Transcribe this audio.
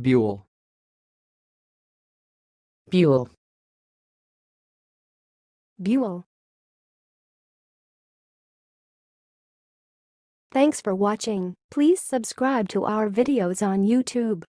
bual, bual, bual. Thanks for watching. Please subscribe to our videos on YouTube.